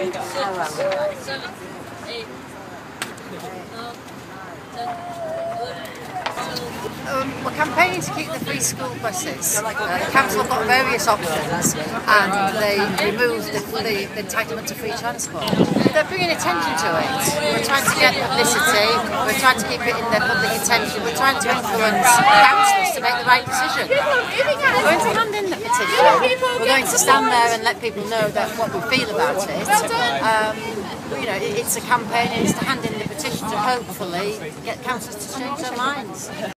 We're campaigning to keep the free school buses. The council have got various options and they removed the entitlement to free transport. They're bringing attention to it. We're trying to get publicity, we're trying to keep it in their public attention, we're trying to influence councillors to make the right decision. We're going to hand in the petition, we're going to stand there and let people know that what we feel about it. You know, it's a campaign, it's to hand in the petition to hopefully get councillors to change their minds.